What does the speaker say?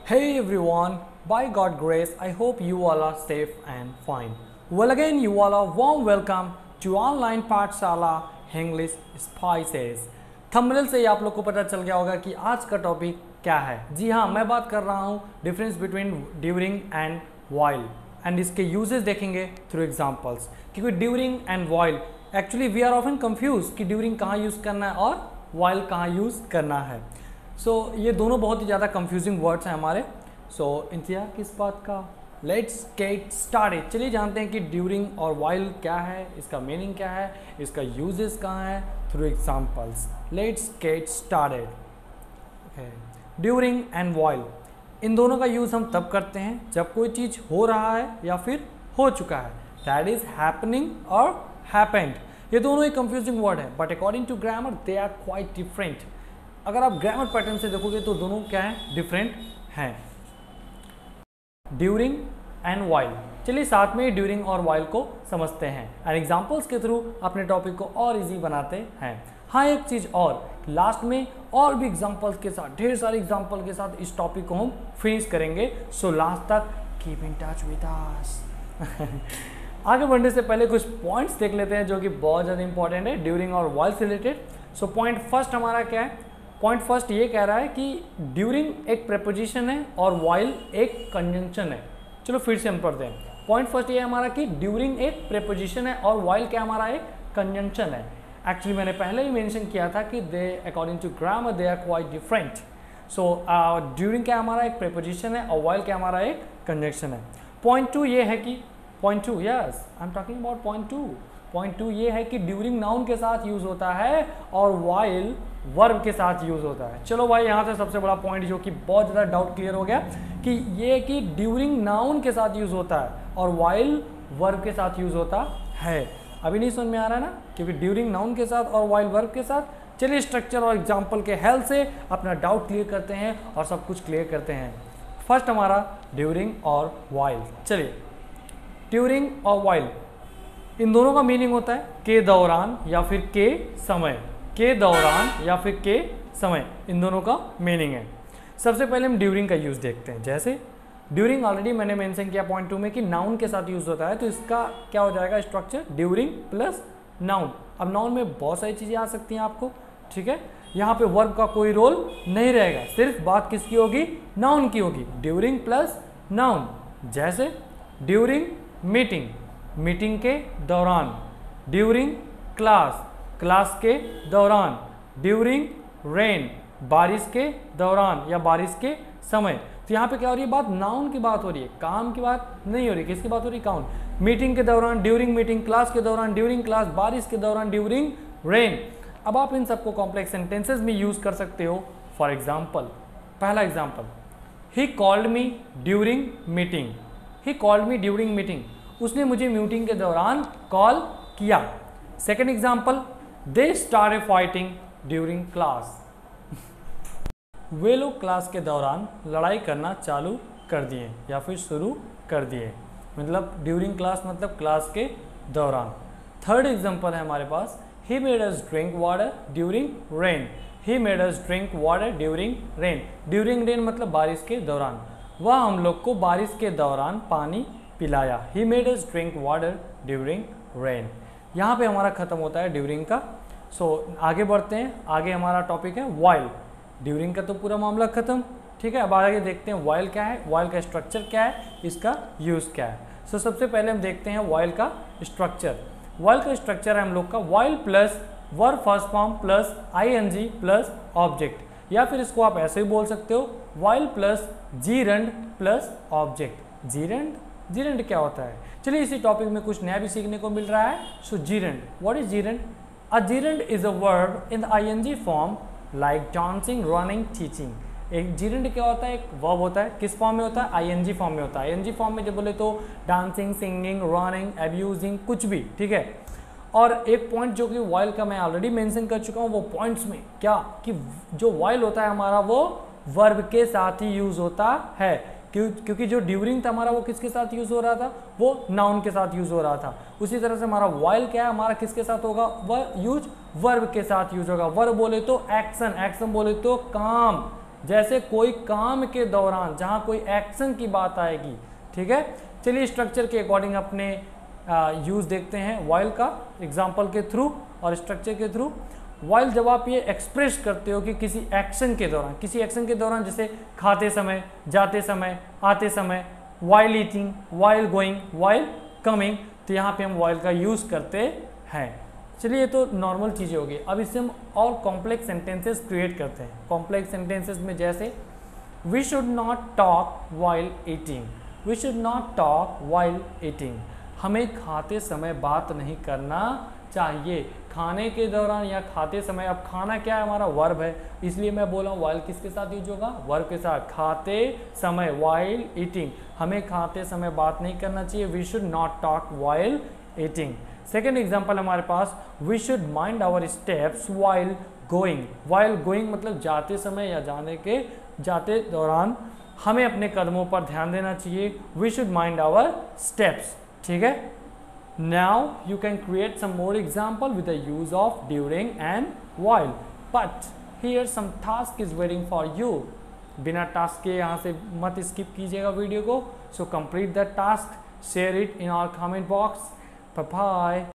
Hey everyone, by God's grace, I hope you all are safe and fine. Well, again, you all are warm welcome to online पाठशाला English Spices. Thumbnail से ही आप लोग को पता चल गया होगा कि आज का टॉपिक क्या है। जी हाँ, मैं बात कर रहा हूँ difference between during and while and इसके यूजेस देखेंगे थ्रू एग्जांपल्स। क्योंकि during and while actually we are often confuse कि ड्यूरिंग कहाँ यूज़ करना है और व्हाइल कहाँ यूज़ करना है। ये दोनों बहुत ही ज़्यादा कंफ्यूजिंग वर्ड्स हैं हमारे। इंतजार किस बात का, लेट्स गेट स्टार्टेड। चलिए जानते हैं कि ड्यूरिंग और व्हाइल क्या है, इसका मीनिंग क्या है, इसका यूजेस कहाँ है through examples. Let's get started. During and while, इन दोनों का यूज़ हम तब करते हैं जब कोई चीज़ हो रहा है या फिर हो चुका है। दैट इज हैपनिंग और हैपेंड। ये दोनों ही कंफ्यूजिंग वर्ड है, but according to grammar they are quite different. अगर आप ग्रामर पैटर्न से देखोगे तो दोनों क्या हैं, डिफरेंट हैं। ड्यूरिंग एंड व्हाइल, चलिए साथ में ड्यूरिंग और व्हाइल को समझते हैं एंड एग्जांपल्स के थ्रू अपने टॉपिक को और इजी बनाते हैं। हाँ, एक चीज़ और, लास्ट में और भी एग्जांपल्स के साथ, ढेर सारे एग्जांपल के साथ इस टॉपिक को हम फिनिश करेंगे। सो लास्ट तक keep in touch with us. आगे बढ़ने से पहले कुछ पॉइंट्स देख लेते हैं जो कि बहुत ज़्यादा इंपॉर्टेंट है ड्यूरिंग और व्हाइल से रिलेटेड। सो पॉइंट फर्स्ट हमारा क्या है? पॉइंट फर्स्ट ये कह रहा है कि ड्यूरिंग एक प्रेपोजिशन है और व्हाइल एक कंजंक्शन है। चलो फिर से हम पढ़ते हैं। पॉइंट फर्स्ट ये है हमारा कि ड्यूरिंग एक प्रेपोजिशन है और व्हाइल क्या हमारा एक कंजंक्शन है। एक्चुअली मैंने पहले ही मेंशन किया था कि they according to grammar they are quite different. During क्या हमारा एक प्रेपोजिशन है और व्हाइल क्या हमारा एक कंजंक्शन है। पॉइंट टू ये है कि point two, yes I am talking about point two. Point two ये है कि ड्यूरिंग नाउन के साथ यूज होता है और व्हाइल वर्ब के साथ यूज होता है। चलो भाई, यहाँ से सबसे बड़ा पॉइंट जो कि बहुत ज़्यादा डाउट क्लियर हो गया कि ये कि ड्यूरिंग नाउन के साथ यूज होता है और व्हाइल वर्ब के साथ यूज होता है। अभी नहीं समझ में आ रहा है ना, क्योंकि ड्यूरिंग नाउन के साथ और व्हाइल वर्ब के साथ। चलिए स्ट्रक्चर और एग्जाम्पल के हेल्प से अपना डाउट क्लियर करते हैं और सब कुछ क्लियर करते हैं। फर्स्ट हमारा ड्यूरिंग और व्हाइल। चलिए, ड्यूरिंग और व्हाइल इन दोनों का मीनिंग होता है के दौरान या फिर के समय। के दौरान या फिर के समय, इन दोनों का मीनिंग है। सबसे पहले हम ड्यूरिंग का यूज़ देखते हैं। जैसे ड्यूरिंग ऑलरेडी मैंने मेंशन किया पॉइंट टू में कि नाउन के साथ यूज़ होता है, तो इसका क्या हो जाएगा स्ट्रक्चर, ड्यूरिंग प्लस नाउन। अब नाउन में बहुत सारी चीज़ें आ सकती हैं आपको, ठीक है। यहाँ पे वर्ब का कोई रोल नहीं रहेगा, सिर्फ बात किसकी होगी, नाउन की होगी। During plus noun. जैसे ड्यूरिंग मीटिंग, मीटिंग के दौरान। ड्यूरिंग क्लास, क्लास के दौरान। ड्यूरिंग रेन, बारिश के दौरान या बारिश के समय। तो यहाँ पे क्या हो रही है बात, नाउन की बात हो रही है, काम की बात नहीं हो रही। किसकी बात हो रही है, काउन। मीटिंग के दौरान, ड्यूरिंग मीटिंग, क्लास के दौरान, ड्यूरिंग क्लास, बारिश के दौरान, ड्यूरिंग रेन। अब आप इन सबको कॉम्प्लेक्स सेंटेंसेज में यूज कर सकते हो। फॉर एग्जाम्पल, पहला example, he called me during meeting. He called me during meeting, उसने मुझे मीटिंग के दौरान कॉल किया। Second example, they started fighting during class. वे लोग क्लास के दौरान लड़ाई करना चालू कर दिए या फिर शुरू कर दिए। मतलब ड्यूरिंग क्लास मतलब क्लास के दौरान। थर्ड एग्जाम्पल है हमारे पास, he made us drink water during rain. He made us drink water during rain. During rain मतलब बारिश के दौरान, वह हम लोग को बारिश के दौरान पानी पिलाया। He made us drink water during rain. यहाँ पे हमारा खत्म होता है ड्यूरिंग का। आगे बढ़ते हैं। आगे हमारा टॉपिक है व्हाइल। ड्यूरिंग का तो पूरा मामला खत्म, ठीक है। अब आगे देखते हैं व्हाइल क्या है, व्हाइल का स्ट्रक्चर क्या है, इसका यूज़ क्या है। सबसे पहले हम देखते हैं व्हाइल का स्ट्रक्चर। व्हाइल का स्ट्रक्चर है हम लोग का while plus verb first form plus ING plus object, या फिर इसको आप ऐसे ही बोल सकते हो while plus gerund plus object. Gerund क्या होता है, चलिए इसी टॉपिक में कुछ नया भी सीखने को मिल रहा है। So gerund, what is gerund? A gerund is a verb in the ING form like dancing, running, teaching. एक जीरंड क्या होता है, एक वर्ब होता है, किस फॉर्म में होता है, आईएनजी फॉर्म में होता है। आईएनजी फॉर्म में जब बोले तो डांसिंग, सिंगिंग, रनिंग, अब्यूजिंग, कुछ भी, ठीक है। और एक पॉइंट जो कि व्हाइल का मैं ऑलरेडी मेंशन कर चुका हूँ, वो पॉइंट्स में क्या कि जो व्हाइल होता है हमारा वो वर्ब के साथ ही यूज होता है। क्योंकि जो ड्यूरिंग था हमारा वो किसके साथ यूज हो रहा था, वो नाउन के साथ यूज हो रहा था। उसी तरह से हमारा व्हाइल क्या है, हमारा किसके साथ होगा, वह यूज वर्ब के साथ यूज होगा। वर्ब बोले तो एक्शन, एक्शन बोले तो काम, जैसे कोई काम के दौरान, जहाँ कोई एक्शन की बात आएगी, ठीक है। चलिए स्ट्रक्चर के अकॉर्डिंग अपने यूज़ देखते हैं वाइल का एग्जाम्पल के थ्रू और स्ट्रक्चर के थ्रू। वाइल जब आप ये एक्सप्रेस करते हो कि किसी एक्शन के दौरान जैसे खाते समय, जाते समय, आते समय, while eating, while going, while coming, तो यहाँ पे हम वाइल का यूज़ करते हैं। चलिए ये तो नॉर्मल चीज़ें होगी। अब इससे हम और कॉम्प्लेक्स सेंटेंसेस क्रिएट करते हैं। कॉम्प्लेक्स सेंटेंसेस में जैसे we should not talk while eating, we should not talk while eating, हमें खाते समय बात नहीं करना चाहिए। खाने के दौरान या खाते समय, अब खाना क्या है हमारा वर्ब है, इसलिए मैं बोल रहा हूँ वाइल किसके साथ यूज होगा, वर्ब के साथ। खाते समय, वाइल ईटिंग, हमें खाते समय बात नहीं करना चाहिए, we should not talk while eating. Second example हमारे पास, we should mind our steps while going. While going मतलब जाते समय या जाते दौरान हमें अपने कदमों पर ध्यान देना चाहिए। We should mind our steps, ठीक है। Now you can create some more example with the use of during and while, but here some task is waiting for you. बिना टास्क के यहाँ से मत स्किप कीजिएगा वीडियो को। So complete that task, share it in our comment box. Bye bye.